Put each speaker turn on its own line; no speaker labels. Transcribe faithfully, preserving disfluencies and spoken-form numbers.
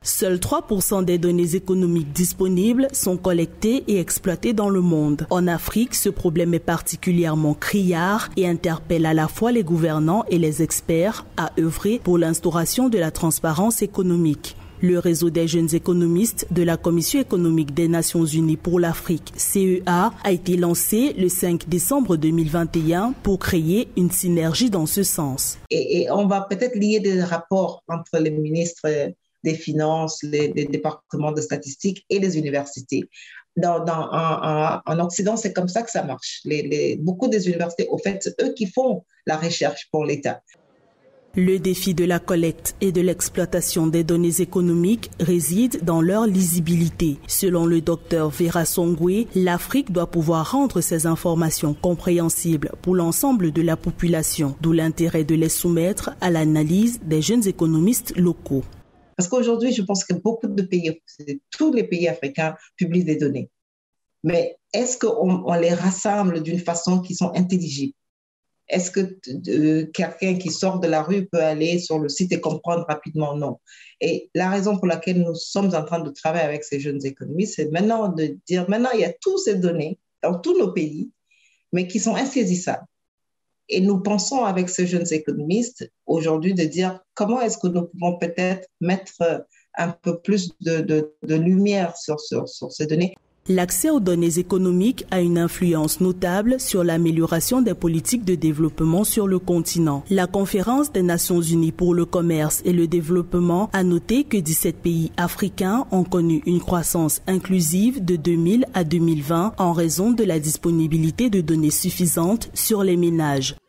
Seuls trois pour cent des données économiques disponibles sont collectées et exploitées dans le monde. En Afrique, ce problème est particulièrement criard et interpelle à la fois les gouvernants et les experts à œuvrer pour l'instauration de la transparence économique. Le réseau des jeunes économistes de la Commission économique des Nations Unies pour l'Afrique, C E A, a été lancé le cinq décembre deux mille vingt et un pour créer une synergie dans ce sens.
Et, et on va peut-être lier des rapports entre les ministres des Finances, les, les départements de statistiques et les universités. Dans, dans, en, en Occident, c'est comme ça que ça marche. Les, les, beaucoup des universités, au fait, c'est eux qui font la recherche pour l'État.
Le défi de la collecte et de l'exploitation des données économiques réside dans leur lisibilité. Selon le docteur Vera Songwe, l'Afrique doit pouvoir rendre ces informations compréhensibles pour l'ensemble de la population, d'où l'intérêt de les soumettre à l'analyse des jeunes économistes locaux.
Parce qu'aujourd'hui, je pense que beaucoup de pays, tous les pays africains publient des données. Mais est-ce qu'on on les rassemble d'une façon qui sont intelligibles? Est-ce que euh, quelqu'un qui sort de la rue peut aller sur le site et comprendre rapidement? Non. Et la raison pour laquelle nous sommes en train de travailler avec ces jeunes économistes, c'est maintenant de dire, maintenant il y a toutes ces données dans tous nos pays, mais qui sont insaisissables. Et nous pensons avec ces jeunes économistes aujourd'hui de dire comment est-ce que nous pouvons peut-être mettre un peu plus de, de, de lumière sur, sur, sur ces données.
L'accès aux données économiques a une influence notable sur l'amélioration des politiques de développement sur le continent. La Conférence des Nations Unies pour le commerce et le développement a noté que dix-sept pays africains ont connu une croissance inclusive de deux mille à deux mille vingt en raison de la disponibilité de données suffisantes sur les ménages.